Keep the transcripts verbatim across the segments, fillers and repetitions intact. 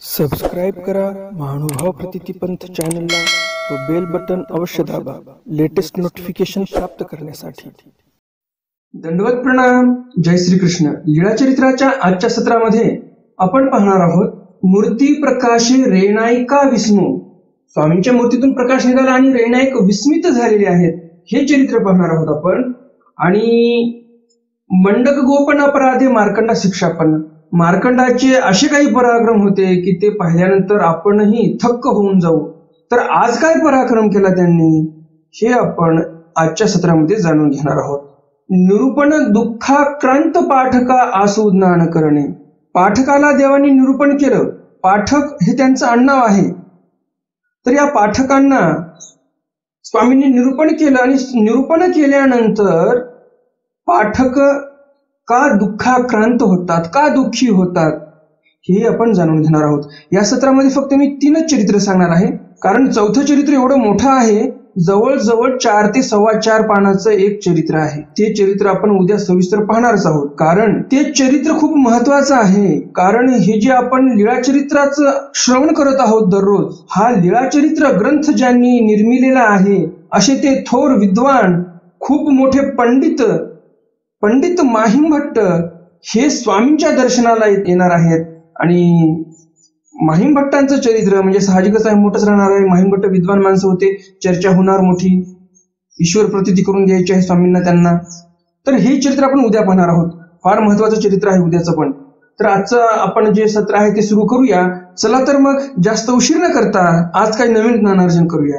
Subscribe करा महानुभाव प्रतितिपंथ चॅनलला व बेल बटन अवश्य दाबा लेटेस्ट नोटिफिकेशन प्राप्त करण्यासाठी। दंडवत प्रणाम। जय श्री कृष्ण। लीळा चरित्राच्या आजच्या सत्रामध्ये आपण पाहणार आहोत मूर्ती प्रकाशे रेणायका विस्मो। स्वामींच्या मूर्तीतून प्रकाश निघाला आणि रेणायक विस्मित झालेले आहेत हे चरित्र पाहणार आहोत आपण। आणि मंडक गोपन अपराधे मार्कंडा शिक्षापन। मार्कंडाचे असे काही पराक्रम होते की ते पाहिल्यानंतर आपणही थक्क होऊन जाऊ। तर आज काय पराक्रम केला त्यांनी हे आपण आजच्या सत्रामध्ये जाणून घेणार आहोत। निरूपण दुःखाक्रांत पाठका आसूज्ञान करणे। पाठकाला देवानी निरूपण केलं। पाठक हे त्यांचं आडनाव आहे। तर या पाठकांना स्वामींनी निरूपण केलं आणि निरूपण केल्यानंतर पाठक का दुःखाक्रांत होतात, का दुःखी होतात हे आपण जाणून घेणार आहोत। या सत्रामध्ये फक्त मी तीनच चरित्र सांगणार आहे, कारण चौथं चरित्र एवढं मोठं आहे, जवळजवळ चार ते सव्वा चार पानाचं एक चरित्र आहे। ते चरित्र आपण उद्या सविस्तर पाहणारच आहोत, कारण ते चरित्र खूप महत्वाचं आहे। कारण हे जे आपण लीळा चरित्राचं श्रवण करत आहोत दररोज, हा लीळा चरित्र ग्रंथ ज्यांनी निर्मिलेला आहे असे ते थोर विद्वान खूप मोठे पंडित पंडित माहिमभट्ट हे स्वामींच्या दर्शनाला येणार आहेत। आणि माहिमभट्टांचं चरित्र म्हणजे साहजिकच आहे, मोठंच राहणार आहे। माहिमभट्ट विद्वान माणसं होते, चर्चा होणार मोठी, ईश्वर प्रतीती करून घ्यायची आहे स्वामींना त्यांना। तर हे चरित्र आपण उद्या पाहणार आहोत। फार महत्वाचं चरित्र आहे उद्याचं पण। तर आजचं आपण जे सत्र आहे ते सुरू करूया। चला तर मग जास्त उशीर न करता आज काही नवीन ज्ञानार्जन करूया।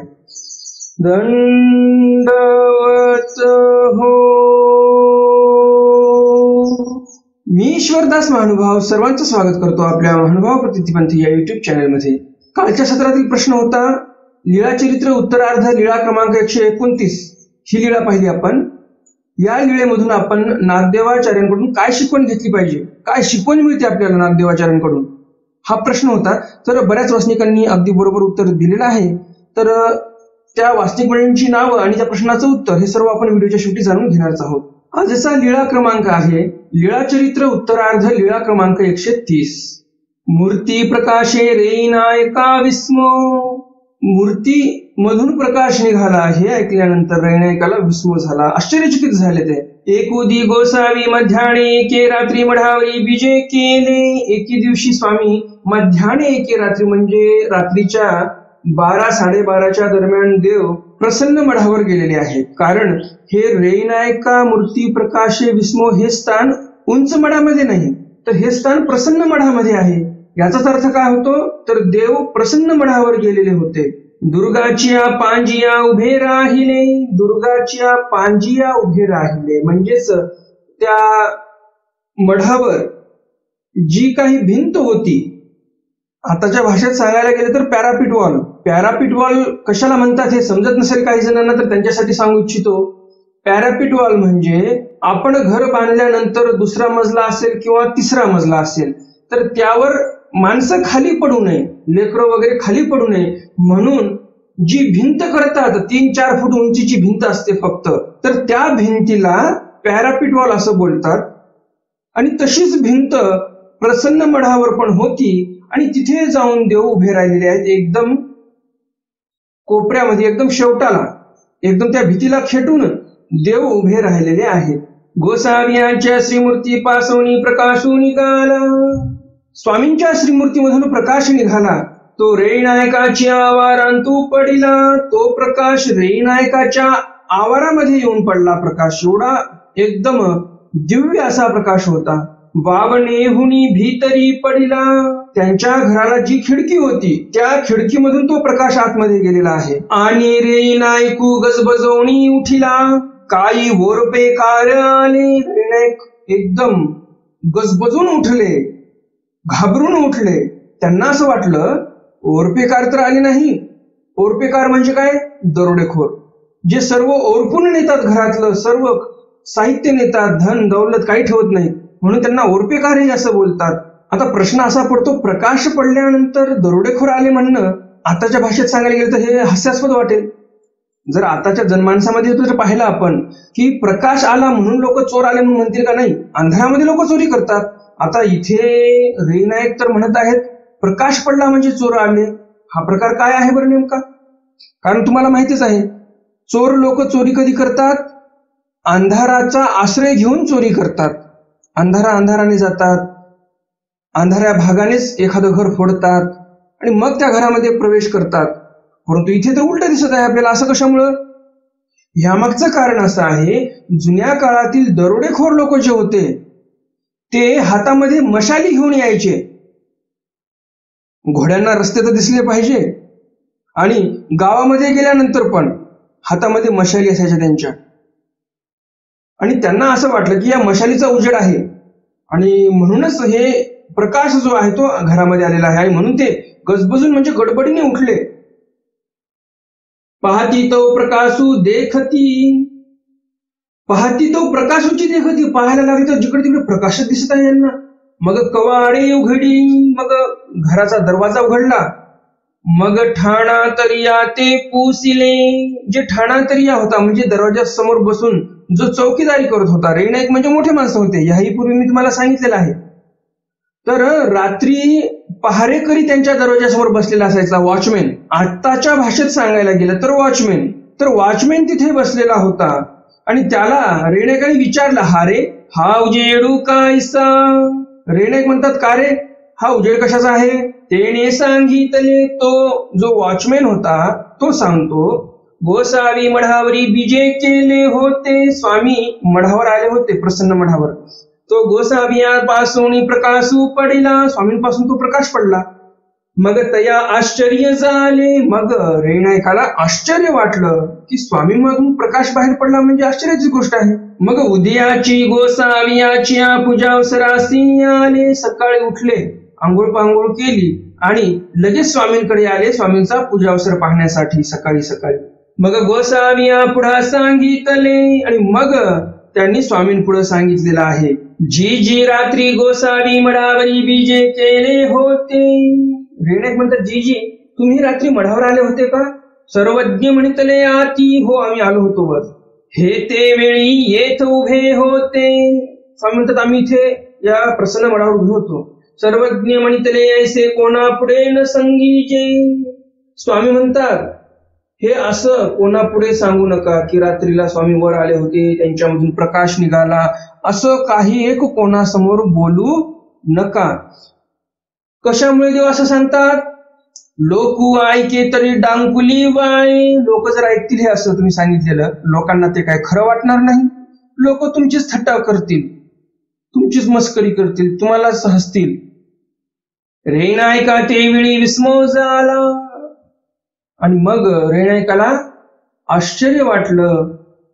दंडवत हो। मी ईश्वरदास महानुभाव सर्वांचं स्वागत करतो आपल्या महानुभाव प्रतितिपंथ या युट्यूब चॅनल मध्ये। कालच्या सत्रातील प्रश्न होता लीळा चरित्र उत्तरार्ध लीळा क्रमांक एकशे एकोणतीस ही लीळा पाहिली आपण। या लीळेमधून आपण नागदेवाचार्यांकडून काय शिकवण घेतली पाहिजे, काय शिकवण मिळते आपल्याला नागदेवाचार्यांकडून, हा प्रश्न होता। तर बऱ्याच वाचनिकांनी अगदी बरोबर उत्तर दिलेलं आहे। तर त्या वाचनिक मंडळींची नावं आणि त्या प्रश्नाचं उत्तर हे सर्व आपण व्हिडिओच्या शेवटी जाणून घेणारच आहोत। आजचा लीळा क्रमांक आहे लीळा चरित्र उत्तरार्ध लीळा क्रमांक एकशे तीस। मूर्ती प्रकाशे रेणायका विस्मो। मूर्ती मधून प्रकाश निघाला हे ऐकल्यानंतर रेणायकाला विस्मो झाला, आश्चर्यचकित झाले ते। एकुदी गोसावी मध्याणे एके रात्री मढावरी बीजे केले। एके दिवशी स्वामी मध्याणे एके रात्री म्हणजे रात्रीच्या बारा साडेबाराच्या दरम्यान देव प्रसन्न मढावर गेलेले आहेत। कारण हे रेणायका मूर्ती प्रकाशे विस्मो हे स्थान उंच मढामध्ये नाही, तर हे स्थान प्रसन्न मढामध्ये आहे। याचाच अर्थ काय होतो, तर देव प्रसन्न मढावर गेलेले होते। दुर्गाचिया पांजिया उभे राहिले। दुर्गाचिया पांजिया उभे राहिले म्हणजेच त्या मढावर जी काही भिंत होती, आताच्या भाषेत सांगायला गेले तर पॅरापिट वॉल। पॅरापिट वॉल कशाला म्हणतात हे समजत नसेल काही जणांना, तर त्यांच्यासाठी सांगू इच्छितो। पॅरापिट वॉल म्हणजे आपण घर बांधल्यानंतर दुसरा मजला असेल किंवा तिसरा मजला असेल तर त्यावर माणसं खाली पडू नये, लेकरं वगैरे खाली पडू नये म्हणून जी भिंत करतात, तीन चार फूट उंचीची भिंत असते फक्त, तर त्या भिंतीला पॅरापिट वॉल असं बोलतात। आणि तशीच भिंत प्रसन्न मढावर पण होती आणि तिथे जाऊन देव उभे राहिलेले आहेत, एकदम कोपऱ्यामध्ये, एकदम शेवटाला, एकदम त्या भीतीला खेटून देव उभे राहिलेले आहेत। गोसावियांच्या श्रीमूर्ती पासोनी प्रकाशू निघाला। स्वामींच्या श्रीमूर्तीमधून प्रकाश निघाला, तो रेणायकाच्या आवारांतू पडिला। तो प्रकाश रेणायकाच्या आवारामध्ये येऊन पडला। प्रकाश एवढा एकदम दिव्य असा प्रकाश होता। वावनेहुनी भीतरी पडिला। त्यांच्या घराला जी खिडकी होती त्या खिडकीमधून तो प्रकाश आतमध्ये गेलेला आहे। आणि रेणायकू गजबजवणी उठिला। काही ओरपेकार आले। रेणायक एकदम गजबजून उठले, घाबरून उठले। त्यांना असं वाटलं ओरपेकार तर आले नाही। ओरपेकार म्हणजे काय, दरोडेखोर, जे सर्व ओरपून नेतात, घरातलं सर्व साहित्य नेतात, धन दौलत काही ठेवत नाही, म्हणून त्यांना ओरपेकार हे असं बोलतात। आता प्रश्न असा पडतो, प्रकाश पडल्यानंतर दरोडेखोर आले म्हणणं आताच्या भाषेत सांगायला गेलं तर हे हास्यास्पद वाटेल। जर आताच्या जनमानसामध्ये जर पाहिलं आपण की प्रकाश आला म्हणून लोक चोर आले म्हणून म्हणतील का, नाही, अंधारामध्ये लोक चोरी करतात। आता इथे रेणायक तर म्हणत आहेत प्रकाश पडला म्हणजे चोर आले. हा प्रकार काय आहे बरं नेमका? कारण तुम्हाला माहितीच आहे, चोर लोक चोरी कधी करतात? अंधाराचा आश्रय घेऊन चोरी करतात. अंधारा अंधाराने जातात, अंधाऱ्या भागानेच एखादं घर फोडतात आणि मग त्या घरामध्ये प्रवेश करतात. परंतु इथे तर उलट दिसत आहे आपल्याला. असं कशामुळं? यामागचं कारण असं आहे, जुन्या काळातील दरोडेखोर लोक जे होते ते हातामध्ये मशाली घेऊन यायचे. घोड्यांना रस्ते तर दिसले पाहिजे आणि गावामध्ये गेल्यानंतर पण हातामध्ये मशाली असायच्या त्यांच्या. आणि त्यांना असं वाटलं की या मशालीचा उजेड आहे आणि म्हणूनच हे प्रकाश जो आहे तो घरामध्ये आलेला आहे. आणि म्हणून ते गजबजून म्हणजे गडबडीने उठले. पाहती तो प्रकाशू देखती, पाहती तो प्रकाशूची देखती. पाहायला लागली तर जिकडे तिकडे प्रकाशच दिसत आहे यांना. मग कवाडे उघडी, मग घराचा दरवाजा उघडला. मग ठाणा तरिया ते पुसिले. जे ठाणा तरिया होता म्हणजे दरवाजा समोर बसून जो चौकीदारी करत होता, रेणाईक म्हणजे मोठे माणसं होते, याही पूर्वी मी तुम्हाला सांगितलेलं आहे. तर रात्री पहारेकरी त्यांच्या दरवाजासमोर बसलेला असायचा, वॉचमॅन. आत्ताच्या भाषेत सांगायला गेलं तर वॉचमॅन. तर वॉचमॅन तिथे बसलेला होता आणि त्याला रेणाईकाने विचारलं, हा रे हा उजेडू कायसा? रेणाईक म्हणतात, का रे हा उजेड कशाचा आहे? तेने सांगितले. तो जो वॉचमॅन होता तो सांगतो, गोसावी मढावरी बीजे केले होते. स्वामी मढावर आले होते, प्रसन्न मढावर. तो गोसावियापासून प्रकाशू पडला, स्वामींपासून तो प्रकाश पडला. मग तया आश्चर्य झाले. मग रेणाईकाला आश्चर्य वाटलं की स्वामींमधून प्रकाश बाहेर पडला म्हणजे आश्चर्याची गोष्ट आहे. मग उद्याची गोसावियाची पूजा सरासी आले. सकाळी उठले, आंघोळ पांघोळ केली आणि लगेच स्वामींकडे आले स्वामींचा पूजा अवसर पाहण्यासाठी सकाळी सकाळी. मग गोसाविया पुढे सांगितले आणि मग त्यांनी स्वामींपुढे सांगितलेलं आहे, जी जी रात्री गोसावी मढावरी बीजे केले होते. रेणाईक म्हणतात, जी जी तुम्ही रात्री मढावर आले होते का? सर्वज्ञ म्हणतले आती. हो आम्ही आलो होतो वर. हे ते वेळी येत उभे होते. स्वामी म्हणतात, आम्ही इथे या प्रसन्न मढावर उभे होतो. सर्वज्ञ म्हणतले ऐसे कोणा पुढे न संगीचे. स्वामी म्हणतात, हे असं कोणापुढे सांगू नका की रात्रीला स्वामी वर आले होते, त्यांच्यामधून प्रकाश निघाला, असं काही एक कोणासमोर बोलू नका. कशामुळे देव असं सांगतात? लोकू ऐके तरी डांकुली वाय. लोक जर ऐकतील हे असं तुम्ही सांगितलेलं, लोकांना ते काय खरं वाटणार नाही. लोक तुमचीच थट्टा करतील, तुमचीच मस्करी करतील, तुम्हालाच हसतील. रेणाईका ते वेळी विस्मो झाला. आणि मग रेणाईकाला आश्चर्य वाटलं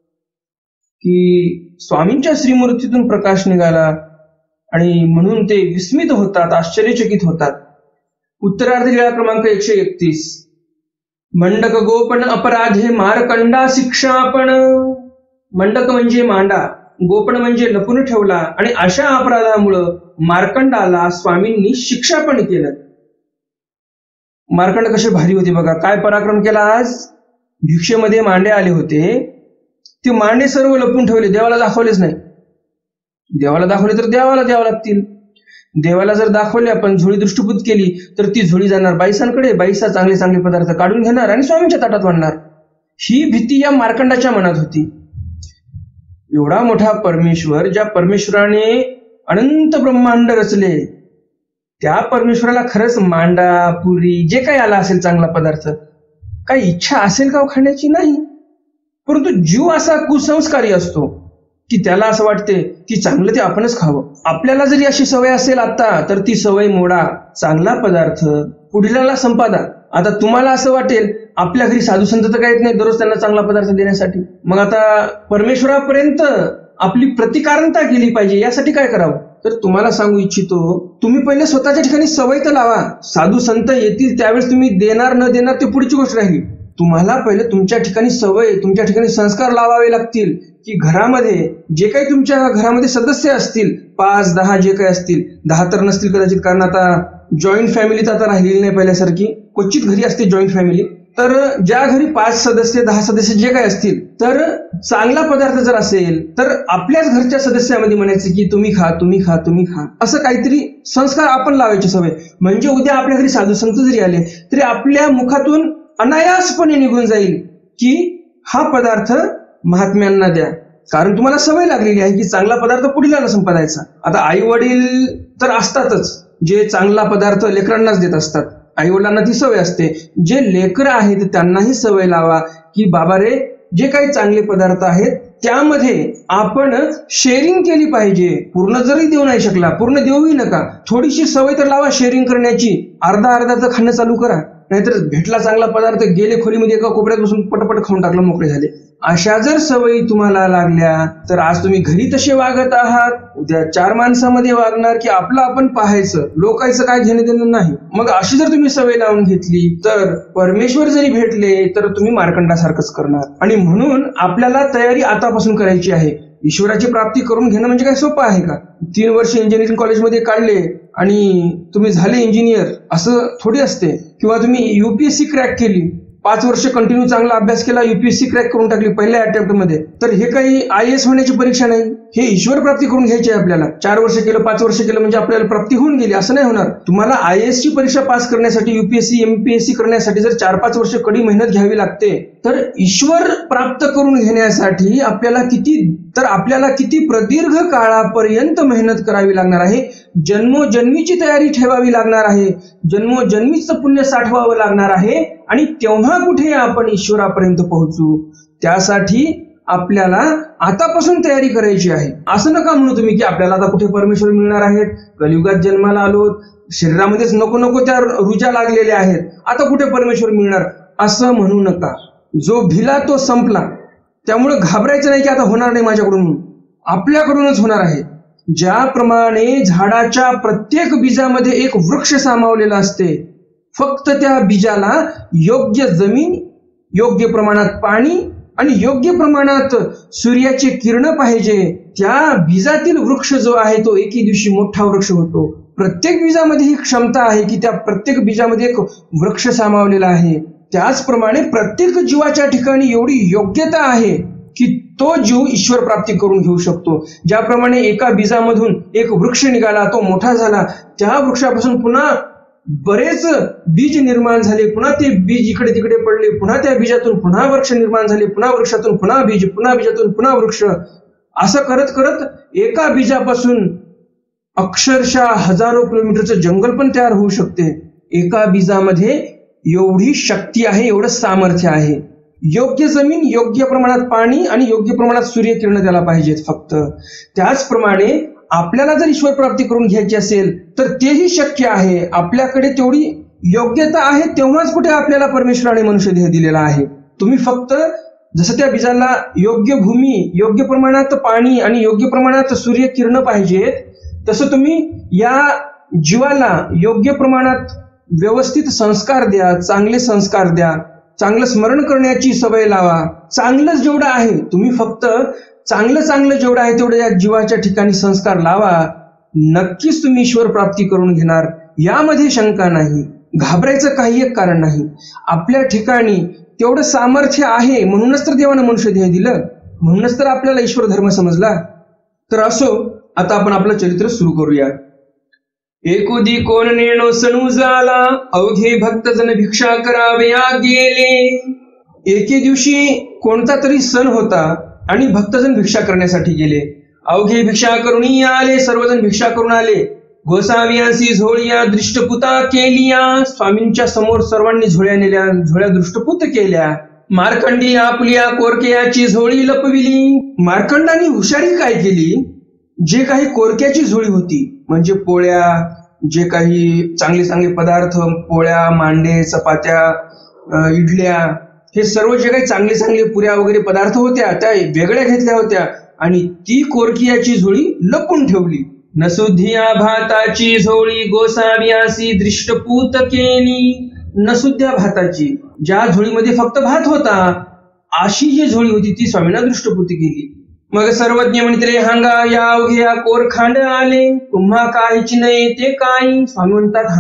की स्वामींच्या श्रीमूर्तीतून प्रकाश निघाला आणि म्हणून ते विस्मित होतात, आश्चर्यचकित होतात. उत्तरार्ध लीळा क्रमांक एकशे एकतीस. मंडक गोपन अपराधे मारकंडा शिक्षापण. मंडक म्हणजे मांडा, गोपन म्हणजे लपून ठेवला आणि अशा अपराधामुळं मार्कंडाला स्वामींनी शिक्षापण केलं. मार्कंड कसे भारी होते बघा, काय पराक्रम केला आज. भिक्षेमध्ये मांडे आले होते, ते मांडे सर्व लपून ठेवले, देवाला दाखवलेच नाही. देवाला दाखवले तर देवाला द्यावं लागतील. देवाला जर दाखवले आपण, झोळी दृष्टीपूत केली तर ती झोळी जाणार बाईसांकडे, बाईसा चांगले चांगले पदार्थ काढून घेणार आणि स्वामींच्या ताटात वाढणार. ही भीती या मार्कंडाच्या मनात होती. एवढा मोठा परमेश्वर, ज्या परमेश्वराने अनंत ब्रह्मांड रचले, त्या परमेश्वराला खरंच मांडा, पुरी जे काही आला असेल चांगला पदार्थ, काही इच्छा असेल का खाण्याची? नाही. परंतु जीव असा कुसंस्कारी असतो की त्याला असं वाटते की चांगलं ते आपणच खावं. आपल्याला जरी अशी सवय असेल आता, तर ती सवय मोडा, चांगला पदार्थ पुढल्याला संपादा. आता तुम्हाला असं वाटेल आपल्या घरी साधू संत तर काही नाही दररोज त्यांना चांगला पदार्थ देण्यासाठी, मग आता परमेश्वरापर्यंत आपली प्रतिकारणता केली पाहिजे, यासाठी काय करावं? तर तुम्हाला सांगू इच्छितो, तुम्ही पहिले स्वतःच्या ठिकाणी सवय तर लावा. साधू संत येतील त्यावेळेस तुम्ही देणार न देणार ते पुढची गोष्ट राहिली. तुम्हाला पहिले तुमच्या ठिकाणी सवय, तुमच्या ठिकाणी संस्कार लावावे लागतील की घरामध्ये जे काही तुमच्या घरामध्ये सदस्य असतील, पाच दहा जे काही असतील, दहा तर नसतील कदाचित, कारण आता जॉईंट फॅमिली तर आता राहिलेली नाही पहिल्यासारखी, क्वचित घरी असते जॉईंट फॅमिली. तर ज्या घरी पाच सदस्य दहा सदस्य जे काही असतील, तर चांगला पदार्थ जर असेल तर आपल्याच घरच्या सदस्यामध्ये म्हणायचं की तुम्ही खा तुम्ही खा तुम्ही खा, असं काहीतरी संस्कार आपण लावायची सवय. म्हणजे उद्या आपल्या घरी साधू संत जरी आले तरी आपल्या मुखातून अनायासपणे निघून जाईल की हा पदार्थ महात्म्यांना द्या, कारण तुम्हाला सवय लागलेली आहे की चांगला पदार्थ पुढीला संपादायचा. आता आई वडील तर असतातच जे चांगला पदार्थ लेकरांनाच देत असतात, आई वडिलांना ती सवय असते. जे लेकरं आहेत त्यांनाही सवय लावा की बाबा रे, जे काही चांगले पदार्थ आहेत त्यामध्ये आपण शेअरिंग केली पाहिजे. पूर्ण जरी देऊ नाही शकला, पूर्ण देऊही नका, थोडीशी सवय तर लावा शेअरिंग करण्याची. अर्धा अर्धाचं खाणं चालू करा, नाहीतर भेटला चांगला पदार्थ गेले खोलीमध्ये एका कोपऱ्यात बसून पटपट खाऊन टाकलं, मोकळे झाले. अशा जर सवयी तुम्हाला लागल्या तर आज तुम्ही घरी तसे वागत आहात, उद्या चार माणसामध्ये वागणार की आपलं आपण पाहायचं, लोकांचं काय घेणं देणं नाही. मग अशी जर तुम्ही सवय लावून घेतली तर परमेश्वर जरी भेटले तर तुम्ही मार्कंडासारखंच करणार. आणि म्हणून आपल्याला तयारी आतापासून करायची आहे. ईश्वराची प्राप्ती करून घेणं म्हणजे काय सोपं आहे का? तीन वर्ष इंजिनिअरिंग कॉलेजमध्ये काढले आणि तुम्ही झाले इंजिनियर असं थोडी असते. किंवा तुम्ही युपीएससी क्रॅक केली, पाच वर्ष कंटिन्यू चांगला अभ्यास केला, युपीएससी क्रॅक करून टाकली पहिल्या अटेम्प्ट मध्ये, तर हे काही आय एस होण्याची परीक्षा नाही. हे ईश्वर प्राप्ती करून घ्यायची आहे आपल्याला. चार वर्ष केलं पाच वर्ष केलं म्हणजे आपल्याला प्राप्ती होऊन गेली असं नाही होणार. तुम्हाला आय एस ची परीक्षा पास करण्यासाठी, युपीएससी एमपीएससी करण्यासाठी जर चार पाच वर्ष कडी मेहनत घ्यावी लागते, तर ईश्वर प्राप्त करून घेण्यासाठी आपल्याला किती तर आपल्याला किती प्रदीर्घ काळापर्यंत मेहनत करावी लागणार आहे, जन्मोजन्मीची तयारी ठेवावी लागणार आहे, जन्मोजन्मीचं पुण्य साठवावं लागणार आहे. आणि तेव्हा कुठे आपण ईश्वरापर्यंत पोहोचू. त्यासाठी आपल्याला आतापासून तयारी करायची आहे. असं नका म्हणू तुम्ही की आपल्याला आता कुठे परमेश्वर मिळणार आहेत, कलियुगात जन्माला आलो, शरीरामध्येच नको नको त्या रुचा लागलेल्या आहेत, आता कुठे परमेश्वर मिळणार, असं म्हणू नका. जो भिला तो संपला. त्यामुळे घाबरायचं नाही की आता होणार नाही माझ्याकडून, आपल्याकडूनच होणार आहे. ज्याप्रमाणे झाडाच्या प्रत्येक बीजामध्ये एक वृक्ष सामावलेला असते, फक्त त्या बीजाला योग्य जमीन, योग्य प्रमाणात पाणी आणि योग्य प्रमाणात सूर्याचे किरण पाहिजे, त्या बीजातील वृक्ष जो आहे तो एके दिवशी मोठा वृक्ष होतो. प्रत्येक बीजामध्ये ही क्षमता आहे की त्या प्रत्येक बीजामध्ये एक वृक्ष सामावलेला आहे. त्याचप्रमाणे प्रत्येक जीवाच्या ठिकाणी एवढी योग्यता आहे की तो जीव ईश्वर प्राप्ती करून घेऊ शकतो. ज्याप्रमाणे एका बीजामधून एक वृक्ष निघाला, तो मोठा झाला, त्या वृक्षापासून पुन्हा बरेच बीज निर्माण झाले, पुन्हा ते बीज इकडे तिकडे पडले, पुन्हा त्या बीजातून पुन्हा वृक्ष निर्माण झाले, पुन्हा वृक्षातून पुन्हा बीज, पुन्हा बीजातून पुन्हा वृक्ष. असं करत करत एका बीजापासून अक्षरशः हजारो किलोमीटरचं जंगल पण तयार होऊ शकते. एका बीजामध्ये एवढी शक्ती आहे, एवढं सामर्थ्य आहे. योग्य जमीन, योग्य प्रमाणात पाणी आणि योग्य प्रमाणात सूर्यकिरण त्याला पाहिजेत फक्त. त्याचप्रमाणे आपल्याला जर ईश्वर प्राप्ती करून घ्यायची असेल तर तेही शक्य आहे. आपल्याकडे तेवढी योग्यता आहे, तेव्हाच कुठे आपल्याला परमेश्वराने मनुष्य देह दिलेला आहे. तुम्ही फक्त जसं त्या बीजाला योग्य भूमी, योग्य प्रमाणात पाणी आणि योग्य प्रमाणात सूर्यकिरण पाहिजेत, तसं तुम्ही या जीवाला योग्य प्रमाणात व्यवस्थित संस्कार द्या, चांगले संस्कार द्या, चांगलं स्मरण करण्याची सवय लावा. चांगलं जेवढं आहे, तुम्ही फक्त चांगलं चांगलं जेवढं आहे तेवढं या जीवाच्या ठिकाणी संस्कार लावा, नक्कीच तुम्ही ईश्वर प्राप्ती करून घेणार, यामध्ये शंका नाही. घाबरायचं काही एक कारण नाही. आपल्या ठिकाणी तेवढं सामर्थ्य आहे, म्हणूनच तर देवानं मनुष्य देह दिलं, म्हणूनच तर आपल्याला ईश्वर धर्म समजला. तर असो, आता आपण आपलं चरित्र सुरू करूया. एकुदी कोण नेणो सणू झाला, अवघे भक्तजन भिक्षा करावया गेले. एके दिवशी कोणता तरी सण होता आणि भक्तजन भिक्षा करण्यासाठी गेले. अवघे भिक्षा करून आले, सर्वजण भिक्षा करून आले. गोसावियांसी झोळ्या दृष्टपुता केलिया, स्वामींच्या समोर सर्वांनी झोळ्या नेल्या, झोळ्या दृष्टपुत केल्या. मार्कंडी आपल्या कोरक्याची झोळी लपविली. मार्कंडाने हुशारी काय केली, जे काही कोरक्याची झोळी होती, म्हणजे पोळ्या, जे काही चांगले चांगले पदार्थ, पोळ्या, मांडे, चपात्या, इडल्या, हे सर्व जे काही चांगले चांगले पुऱ्या वगैरे पदार्थ होत्या त्या वेगळ्या घेतल्या होत्या आणि ती कोरकियाची झोळी लपून ठेवली. नसुद्धिया भाताची झोळी गोसावियासी दृष्टपूत केली. नसुद्ध्या भाताची, ज्या झोळीमध्ये फक्त भात होता, अशी जी झोळी होती ती स्वामींना दृष्टपूत केली. मग सर्वज्ञ म्हणते, हांगा या अवघ्या कोर खांड आले, तुम्हा काहीची नाही ते काही. स्वामी म्हणतात, हांगा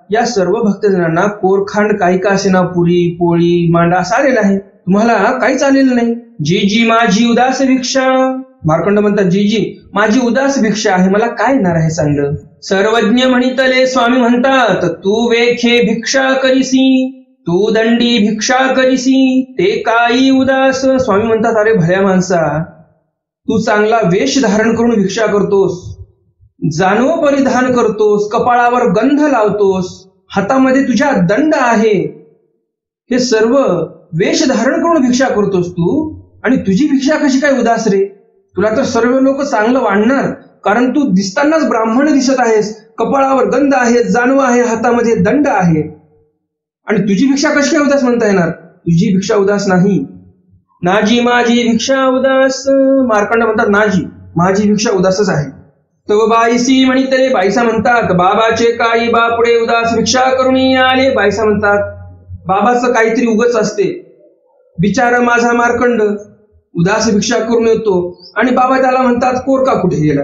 या सर्व भक्तजनांना कोरखांड काही का असेना पुरी पोळी मांडा असं आलेला आहे, तुम्हाला काहीच आलेलं नाही. जी जी माझी उदास भिक्षा, मार्कंड म्हणतात जी जी माझी उदास भिक्षा आहे, मला काय येणार आहे चांगलं. सर्वज्ञ म्हणितले स्वामी म्हणतात तू वेखे भिक्षा करीसी, तू दंडी भिक्षा करीसी ते काही उदास. स्वामी म्हणतात अरे भल्या माणसा, तू चांगला वेश धारण करून भिक्षा करतोस, जानव परिधान करतोस, कपाळावर गंध लावतोस, हातामध्ये तुझ्या दंड आहे, हे सर्व वेश धारण करून भिक्षा करतोस तू, आणि तुझी भिक्षा कशी काय उदास रे. तुला तर सर्व लोक चांगलं वाढणार, कारण तू दिसतानाच ब्राह्मण दिसत आहेस, कपाळावर गंध आहे, जानव आहे, हातामध्ये दंड आहे, आणि तुझी भिक्षा कशी काय उदास म्हणता येणार. तुझी भिक्षा उदास नाही. नाजी माझी भिक्षा उदास, मार्कंड म्हणतात नाजी माझी भिक्षा उदासच आहे. तो बाईसी म्हणितले, बाईसा म्हणतात बाबाचे काही बापुडे उदास भिक्षा करून आले. बाईसा म्हणतात बाबाचं काहीतरी उगच असते, बिचारा माझा मार्कंड उदास भिक्षा करून येतो, आणि बाबा त्याला म्हणतात कोरका कुठे गेला.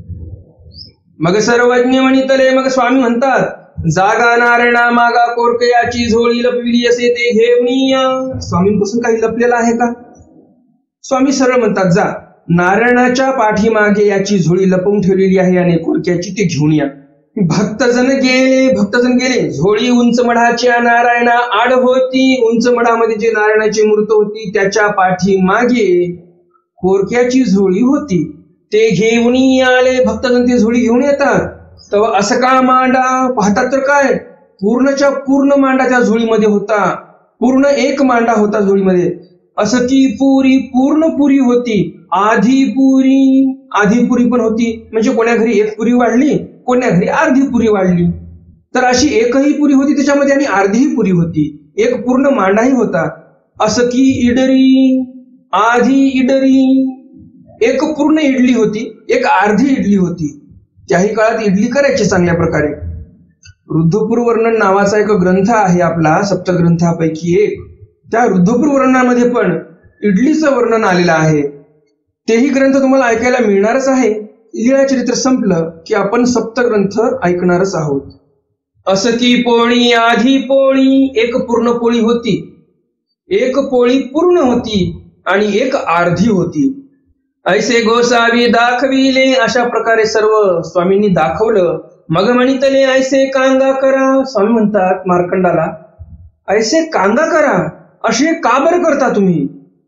मग सर्वज्ञ म्हणितले, मग स्वामी म्हणतात जागा नारायणा मागा कोरकयाची झोळी लपविली असे ते घेऊन या. स्वामींपासून काही लपलेलं आहे का. स्वामी सरळ म्हणतात जा नारायणाच्या पाठीमागे याची झोळी लपवून ठेवलेली आहे आणि कोरक्याची ते घेऊन या. भक्तजन गेले, भक्तजन गेले. झोळी उंच मढाच्या नारायणा आड होती, उंच मढामध्ये जे नारायणाची मूर्त होती त्याच्या पाठीमागे कोरक्याची झोळी होती, ते घेऊन आले. भक्तजन ती झोळी घेऊन येतात. तेव्हा असं का मांडा पाहतात तर काय पूर्णच्या पूर्ण मांडा त्या झोळीमध्ये होता, पूर्ण एक मांडा होता झोळीमध्ये. असं ती पुरी पूर्ण पुरी होती, आधी पुरी आधी पुरी पण होती, म्हणजे कोण्या घरी एक पुरी वाढली, कोण्या घरी अर्धी पुरी वाढली, तर अशी एकही पुरी होती त्याच्यामध्ये आणि अर्धीही पुरी होती, एक पूर्ण मांडाही होता. असं की इडरी आधी इडरी, एक पूर्ण इडली होती, एक अर्धी इडली होती. त्याही काळात इडली करायची चांगल्या प्रकारे. रुद्धपूर वर्णन नावाचा एक ग्रंथ आहे आपला सप्तग्रंथापैकी एक, त्या रुद्धपूर वर्णनामध्ये पण इडलीचं वर्णन आलेलं आहे. तेही ग्रंथ तुम्हाला ऐकायला मिळणारच आहे. लीळा चरित्र संपलं की आपण सप्तग्रंथ ऐकणारच आहोत. असं की पोळी आधी पोळी, एक पूर्ण पोळी होती, एक पोळी पूर्ण होती आणि एक अर्धी होती. ऐसे गोसावी दाखविले, अशा प्रकारे सर्व स्वामींनी दाखवलं. मग म्हणितले ऐसे कांगा करा. स्वामी म्हणतात मार्कंडाला ऐसे कांगा करा, असे का बरं करता तुम्ही.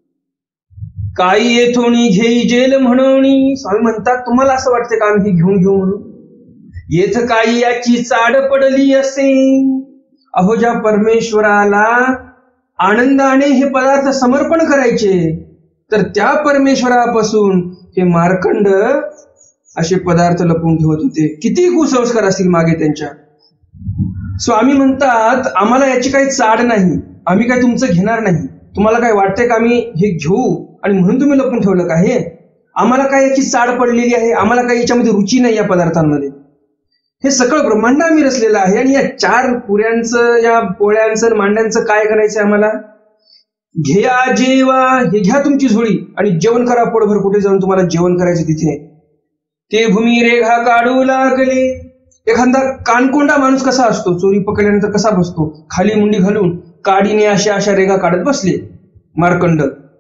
काही येथोनी घेई जेल म्हणून. स्वामी म्हणतात तुम्हाला असं वाटतं का आम्ही घेऊन घेऊ म्हणून. येथ काही याची चाड पडली असे. अहो ज्या परमेश्वराला आनंदाने हे पदार्थ समर्पण करायचे, तर त्या परमेश्वरापासून हे मार्कंड असे पदार्थ लपवून ठेवत होते. किती कुसंस्कार असतील मागे त्यांच्या. स्वामी म्हणतात आम्हाला याची काही चाड नाही, आम्ही काय तुमचं घेणार नाही. तुम्हाला काय वाटतंय का आम्ही हे घेऊ आणि म्हणून तुम्ही लपून ठेवलं का. हे आम्हाला काय याची चाड पडलेली आहे, आम्हाला काही याच्यामध्ये रुची नाही या पदार्थांमध्ये. हे सगळं ब्रह्मांड आम्ही रचलेलं आहे, आणि या चार पुऱ्यांचं या पोळ्यांचं मांड्यांचं काय करायचं आम्हाला. घ्या जेवा, हे घ्या तुमची झोळी आणि जेवण करा पोटभर. कुठे जाऊन तुम्हाला जेवण करायचं तिथे. ते भूमी रेघा काढू लागले. एखादा कानकोंडा माणूस कसा असतो, चोरी पकडल्यानंतर कसा बसतो, खाली मुंडी घालून काडीने अशा अशा रेघा काढत बसले मार्कंड.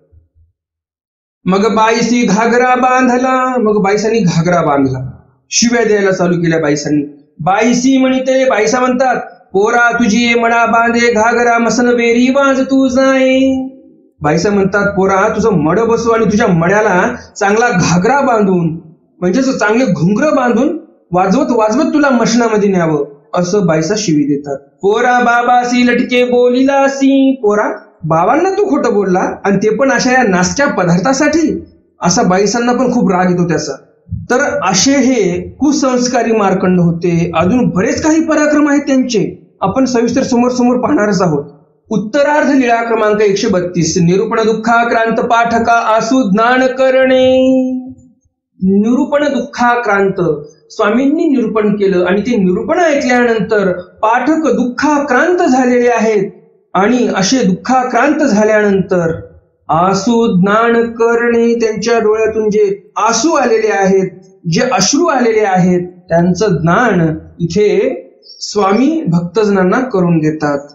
मग बाईसी घागरा बांधला. मग बाईसांनी घागरा बांधला, शिव्या द्यायला चालू केल्या बाईसांनी. बाईसी म्हणिते, बाईसा म्हणतात पोरा तुझी मडा बांधे घागरा मसन बेरी बांध तू जाय. बाईसा म्हणतात पोरा तुझं मड बसू आणि तुझ्या मड्याला चांगला घागरा बांधून, म्हणजेच चांगले घुंगर बांधून वाजवत वाजवत तुला मशनामध्ये न्यावं, असं बाईसा शिवी देतात. पोरा बाबासी लटके बोलिलासी. पोरा बाबांना तू खोटं बोलला, आणि ते पण अशा या नाश्त्या पदार्थासाठी. असा बाईसांना पण खूप राग येतो त्याचा. तर असे हे कुसंस्कारी मार्कंड होते. अजून बरेच काही पराक्रम आहेत त्यांचे, आपण सविस्तर समोर समोर पाहणारच आहोत. उत्तरार्ध लीळा क्रमांक एकशे बत्तीस. निरूपण दुःखाक्रांत पाठका आसू ज्ञान करणे. निरूपण दुःखाक्रांत, स्वामींनी निरूपण केलं आणि ते निरूपण ऐकल्यानंतर पाठक दुःखाक्रांत झालेले आहेत, आणि असे दुःखाक्रांत झाल्यानंतर आसू ज्ञान करणे, त्यांच्या डोळ्यातून जे आसू आलेले आहेत, जे अश्रू आलेले आहेत, त्यांचं ज्ञान इथे स्वामी भक्तजनांना करून देतात.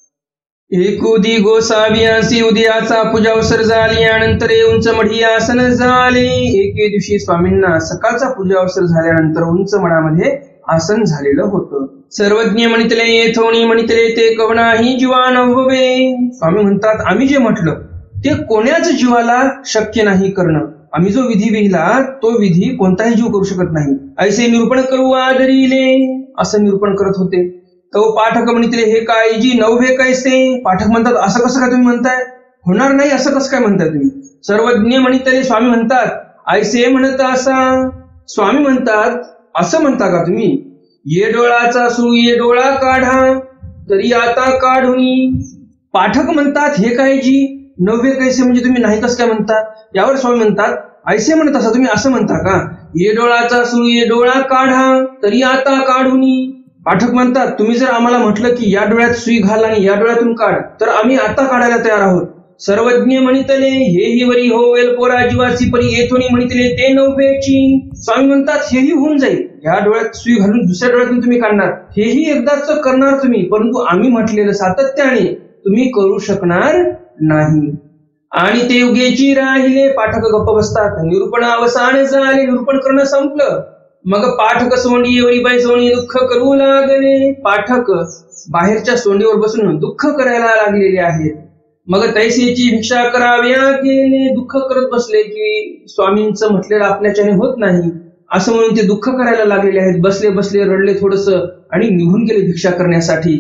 एकुदी गोसावियासी उदयाचा पूजा अवसर झाली, यानंतर उंच मढी आसन झाले. एके दिवशी स्वामींना सकाळचा पूजा अवसर झाल्यानंतर उंच मठामध्ये आसन झालेलं होतं. सर्वज्ञ म्हणितले येथोणी म्हणितले ते कवनाही जीवा नव्हे. स्वामी म्हणतात आम्ही जे म्हटलं ते कोण्याच जीवाला शक्य नाही करणं. आम्ही जो विधी विहिला तो विधी कोणताही जीव करू शकत नाही. ऐसे निरूपण करू आदरिले असं निरूपण करत होते. तो पाठक म्हणितले हे काय जी नव्हे कैसे. पाठक म्हणतात असं कसं काय तुम्ही म्हणताय, होणार नाही असं कसं काय म्हणताय तुम्ही. सर्वज्ञ म्हणितले स्वामी म्हणतात ऐसे म्हणत असा. स्वामी म्हणतात असं म्हणता का तुम्ही. ये डोळाचा सू ये डोळा काढा तरी आता काढूनी. पाठक म्हणतात हे काय जी नव्हे कैसे म्हणजे तुम्ही नाही कसं काय म्हणता. यावर स्वामी म्हणतात ऐसे म्हणत असा तुम्ही असं म्हणता का. ये डोळाचा सू ये डोळा काढा तरी आता काढूनी. पाठक म्हणतात तुम्ही जर आम्हाला म्हटलं की या डोळ्यात सुई घाल आणि या डोळ्यातून काढ तर आम्ही आता काढायला तयार आहोत. सर्वज्ञ म्हणितले हेही वरी होवेल पोरा जीवासी परी येथोनी म्हणितले ते नव्हेची. स्वामी म्हणतात हेही होऊन जाईल. या डोळ्यात सुई घालून दुसऱ्या डोळ्यातून तुम्ही काढणार हेही एकदाच करणार तुम्ही, परंतु आम्ही म्हटलेलं सातत्याने तुम्ही करू शकणार नाही. आणि ते उगेची राहिले. पाठक गप्प बसतात. निरूपण अवसान झाले. निरूपण करणं संपलं. मग पाठक सोंडी एवढी बाई सोंडी दुःख करू लागले. पाठक बाहेरच्या सोंडीवर बसून दुःख करायला लागलेले आहेत. मग तैसेची भिक्षा कराव्या गेले. दुःख करत बसले की स्वामींचं म्हटलेलं आपल्याच्याने होत नाही असं म्हणून ते दुःख करायला लागलेले आहेत. बसले बसले रडले थोडस आणि निघून गेले भिक्षा करण्यासाठी.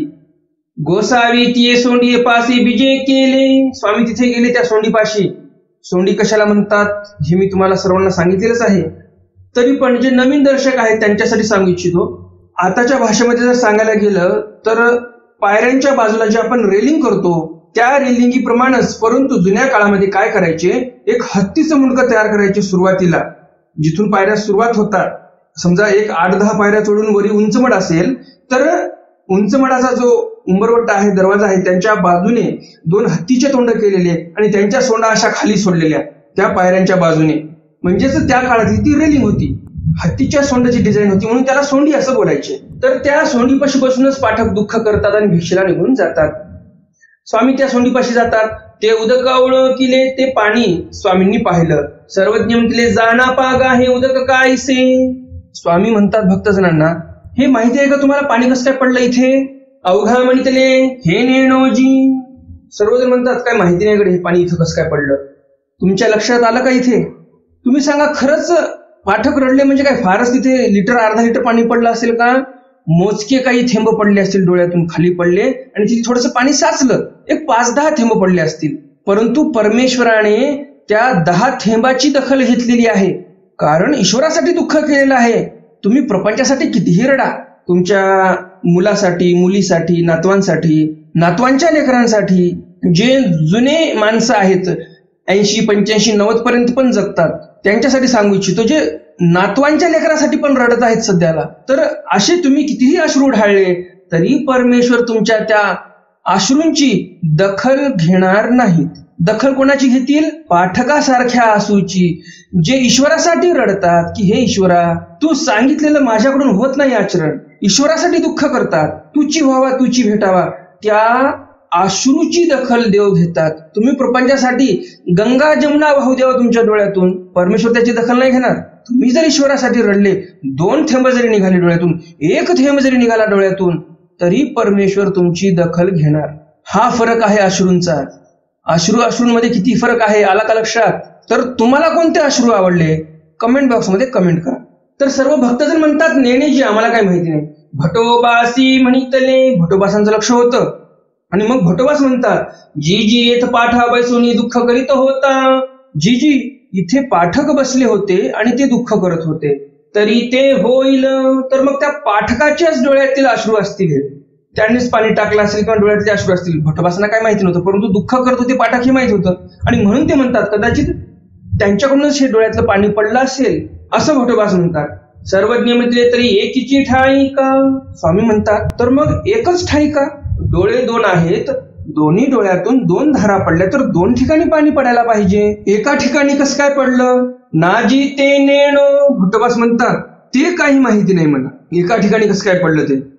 गोसावी ती सोंडी पाशी बिजे केले. स्वामी तिथे गेले त्या सोंडीपाशी. सोंडी कशाला म्हणतात हे मी तुम्हाला सर्वांना सांगितलेलंच आहे, तरी पण जे नवीन दर्शक आहेत त्यांच्यासाठी सांगू इच्छितो. आताच्या भाषेमध्ये जर सांगायला गेलं तर पायऱ्यांच्या बाजूला जे आपण रेलिंग करतो त्या रेलिंगीप्रमाणेच, परंतु जुन्या काळामध्ये काय करायचे, एक हत्तीचं मुंडकं तयार करायचे सुरुवातीला. जिथून पायऱ्या सुरुवात होतात, समजा एक आठ दहा पायऱ्या चढून वरी उंचमठ असेल तर उंचमठाचा जो उंबरवट्टा आहे, दरवाजा आहे, त्यांच्या बाजूने दोन हत्तीचे तोंड केलेले आणि त्यांच्या सोंडा अशा खाली सोडलेल्या त्या पायऱ्यांच्या बाजूने. म्हणजेच त्या काळातली ती रेलिंग होती. हत्तीच्या सोंडाची डिझाईन होती म्हणून त्याला सोंडी असं बोलायचे. तर त्या सोंडीपाशी बसूनच पाठक दुःख करतात आणि भिक्षेला निघून जातात. स्वामी त्या सोंडीपाशी जातात. ते उदक ओळखिले ते पाणी स्वामींनी पाहिलं. सर्वज्ञ म्हणले जाना पागा हे उदक कायसे. स्वामी म्हणतात भक्तजनांना हे माहिती आहे का तुम्हाला पाणी कसं काय पडलं इथे. अवघा म्हणितले हे नेणोजी. सर्वजण म्हणतात काय माहिती नाही कडे हे पाणी इथं कसं काय पडलं. तुमच्या लक्षात आलं का इथे. तुम्ही सांगा खरंच पाठक रडले म्हणजे काय फारच तिथे लिटर अर्धा लिटर पाणी पडलं असेल का. मोजके काही थेंब पडले असतील, डोळ्यातून खाली पडले आणि तिथे थोडंसं पाणी साचलं, एक पाच दहा थेंब पडले असतील. परंतु परमेश्वराने त्या दहा थेंबाची दखल घेतलेली आहे, कारण ईश्वरासाठी दुःख केलेलं आहे. तुम्ही प्रपंचासाठी कितीही रडा, तुमच्या मुलासाठी, मुलीसाठी, नातवांसाठी, नातवांच्या लेकरांसाठी, जे जुने माणसं आहेत ऐंशी पंच्याऐंशी नव्वद पर्यंत पण जगतात त्यांच्यासाठी सांगू इच्छितो, जे नातवांच्या लेकरासाठी पण रडत आहेत सध्याला. तर असे तुम्ही कितीही अश्रू ढाळले तरी परमेश्वर तुमच्या त्या अश्रूंची दखल घेणार नाहीत. दखल कोणाची घेतील. पाठकासारख्या आसूची, जे ईश्वरासाठी रडतात की हे ईश्वरा तू सांगितलेलं माझ्याकडून होत नाही आचरण. ईश्वरासाठी दुःख करतात, तुची व्हावा तुची भेटावा, त्या अश्रूची दखल देव घेतात. तुम्ही प्रपंचासाठी गंगा जमुना वाहू द्यावा तुमच्या डोळ्यातून, परमेश्वर त्याची दखल नाही घेणार. तुम्ही जर ईश्वरासाठी रडले, दोन थेंब जरी निघाले डोळ्यातून, एक थेंब जरी निघाला डोळ्यातून, तरी परमेश्वर तुमची दखल घेणार. हा फरक आहे अश्रूंचा. अश्रू अश्रूंमध्ये किती फरक आहे आला का लक्षात. तर तुम्हाला कोणते अश्रू आवडले कमेंट बॉक्समध्ये कमेंट करा. तर सर्व भक्तजण म्हणतात नेणेजी आम्हाला काय माहिती नाही. भटोबासी म्हणितले, भटोबासांचं लक्ष होतं. आणि मग भटोबास म्हणतात जी जी येथ पाठा बैसोनी दुःख करीत होता. जी जी इथे पाठक बसले होते आणि ते दुःख करत होते, तरी ते होईल. तर मग त्या पाठकाच्याच डोळ्यातील अश्रू असतील, त्यांनीच पाणी टाकलं असेल किंवा डोळ्यातले अश्रू असतील. भटोबासांना काय माहिती नव्हतं, परंतु दुःख करत होते पाठक हे माहित होतं आणि म्हणून ते म्हणतात कदाचित त्यांच्याकडूनच हे डोळ्यातलं पाणी पडलं असेल असं भटोबास म्हणतात. सर्वज्ञ म्हटले तरी एकीची ठाई का. स्वामी म्हणतात तर मग एकच ठाई का. डोळे दोन आहेत, दोन्ही डोळ्यातून दोन धारा पडल्या तर दोन ठिकाणी पाणी पडायला पाहिजे. एका ठिकाणी कसं काय पडलं. नाजी ते नेणो. भटोबास म्हणतात ते काही माहिती नाही मला, एका ठिकाणी कसं काय पडलं ते.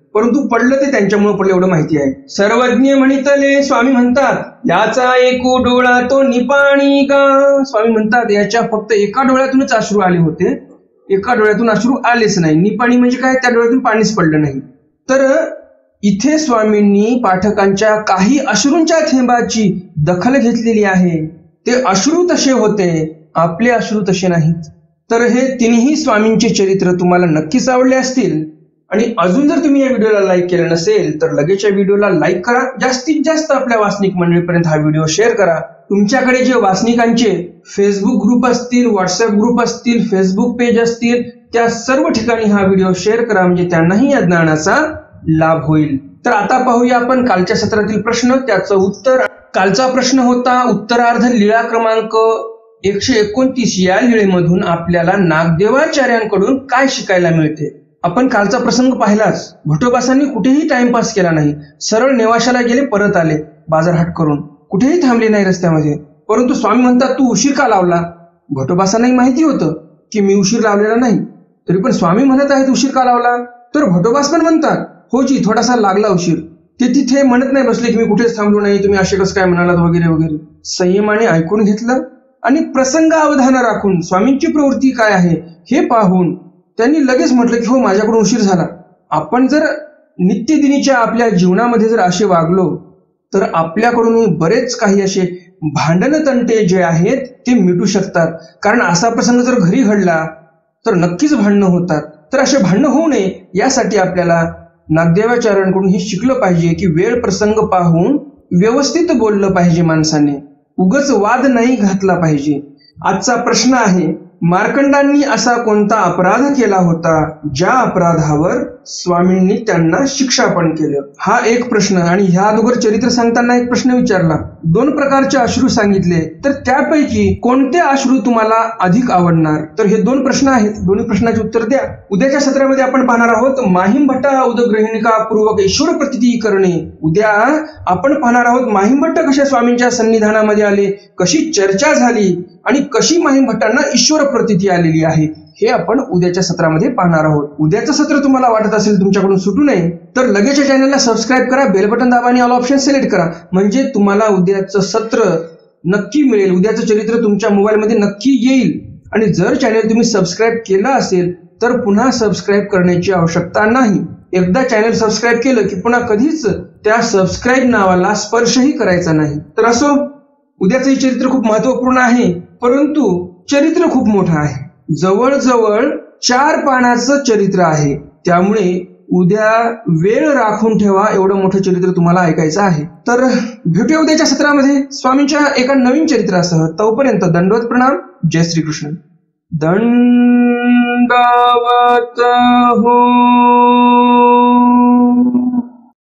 परंतु पडलं ते त्यांच्यामुळे पडलं एवढं माहिती आहे. सर्वज्ञ म्हणितले स्वामी म्हणतात, याचा एकू डोळा तो निपाणी गा. स्वामी म्हणतात याच्या फक्त एका डोळ्यातूनच अश्रू आले होते, एका डोळ्यातून अश्रू आलेच नाही. निपाणी म्हणजे काय, त्या डोळ्यातून पाणीच पडलं नाही. तर इथे स्वामींनी पाठकांच्या काही अश्रूंच्या थेंबाची दखल घेतलेली आहे. ते अश्रू तसे होते, आपले अश्रू तसे नाहीत. तर हे तिन्ही स्वामींचे चरित्र तुम्हाला नक्कीच आवडले असतील. आणि अजून जर तुम्ही या व्हिडिओला लाईक केलं नसेल तर लगेच या व्हिडिओला लाईक करा. जास्तीत जास्त आपल्या वाचनिक मंडळीपर्यंत हा व्हिडिओ शेअर करा. तुमच्याकडे जे वाचनिकांचे फेसबुक ग्रुप असतील, व्हॉट्सअप ग्रुप असतील, फेसबुक पेज असतील, त्या सर्व ठिकाणी हा व्हिडिओ शेअर करा, म्हणजे त्यांनाही या ज्ञानाचा लाभ होईल. तर आता पाहूया आपण कालच्या सत्रातील प्रश्न, त्याचं उत्तर. कालचा प्रश्न होता, उत्तरार्ध लीळा क्रमांक एकशे एकोणतीस या लीळेमधून आपल्याला नागदेवाचार्यांकडून काय शिकायला मिळते. आपण कालचा प्रसंग पाहिलाच. भटोबासांनी कुठेही टाइमपास केला नाही, सरळ नेवाशाला गेले, परत आले बाजारहाट करून, कुठेही थांबले नाही रस्त्यामध्ये. परंतु स्वामी म्हणतात तू उशीर का लावला. भटोबासांनाही माहिती होतं की मी उशीर लावलेला नाही, तरी पण स्वामी म्हणत आहेत उशीर का लावला. तर भटोबास पण म्हणतात हो जी थोडासा लागला उशीर. ते तिथे म्हणत नाही बसले की मी कुठेच थांबलो नाही, तुम्ही असे कसं काय म्हणालात वगैरे वगैरे. संयमाने ऐकून घेतलं आणि प्रसंग अवधान राखून स्वामींची प्रवृत्ती काय आहे हे पाहून त्यांनी लगेच म्हटलं की हो माझ्याकडून उशीर झाला. आपण जर नित्यदिनीच्या आपल्या जीवनामध्ये जर असे वागलो तर आपल्याकडून बरेच काही असे भांडण तंटे जे आहेत ते मिटू शकतात. कारण असा प्रसंग जर घरी घडला तर नक्कीच भांडणं होतात. तर असे भांडणं होऊ नये यासाठी आपल्याला नागदेवाचार्यांकडून हे शिकलं पाहिजे की वेळ प्रसंग पाहून व्यवस्थित बोललं पाहिजे माणसाने, उगच वाद नाही घातला पाहिजे. आजचा प्रश्न आहे, मार्कंडांनी असा कोणता अपराध केला होता ज्या अपराधावर स्वामींनी त्यांना शिक्षापण केलं. हा एक प्रश्न. आणि ह्या अगोदर चरित्र सांगताना एक प्रश्न विचारला, दोन प्रकारचे अश्रू सांगितले, तर त्यापैकी कोणते अश्रू तुम्हाला अधिक आवडणार. तर हे दोन प्रश्न आहेत, दोन्ही प्रश्नाचे उत्तर द्या. उद्याच्या सत्रामध्ये आपण पाहणार आहोत माहिमभट्टा उदग्रहिणिका पूर्वक ईश्वर प्रतीती करणे. उद्या आपण पाहणार आहोत माहिमभट्ट कशा स्वामींच्या सन्निधानामध्ये आले, कशी चर्चा झाली आणि कशी माहिमभट्टांना ईश्वर प्रतीती आलेली आहे हे आपण उद्याच्या सत्रामध्ये पाहणार आहोत. उद्याचं सत्र तुम्हाला वाटत असेल तुमच्याकडून सुटू नये तर लगेच या चॅनलला सबस्क्राईब करा, बेल बटन दाबा आणि ऑल ऑप्शन सिलेक्ट करा, म्हणजे तुम्हाला उद्याचं सत्र नक्की मिळेल, उद्याचं चरित्र तुमच्या मोबाईलमध्ये नक्की येईल. आणि जर चॅनल तुम्ही सबस्क्राईब केलं असेल तर पुन्हा सबस्क्राईब करण्याची आवश्यकता नाही. एकदा चॅनल सबस्क्राईब केलं की पुन्हा कधीच त्या सबस्क्राईब नावाला स्पर्शही करायचा नाही. तर असो, उद्याचं चरित्र खूप महत्वपूर्ण आहे, परंतु चरित्र खूप मोठं आहे. जवळजवळ चार पानाचं चरित्र आहे, त्यामुळे उद्या वेळ राखून ठेवा, एवढं मोठं चरित्र तुम्हाला ऐकायचं आहे. तर भेटूया उद्याच्या सत्रामध्ये स्वामींच्या एका नवीन चरित्रासह. तोपर्यंत दंडवत प्रणाम. जय श्रीकृष्ण. दंडवत हो.